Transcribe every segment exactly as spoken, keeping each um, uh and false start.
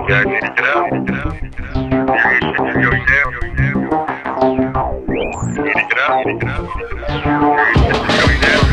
Yeah, need to get out. Get out. Get out. You're going down. Need to get out. Need to get out. You're going down.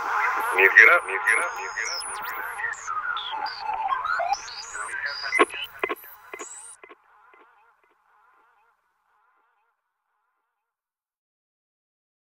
Need to get up, need to get up, need to get up.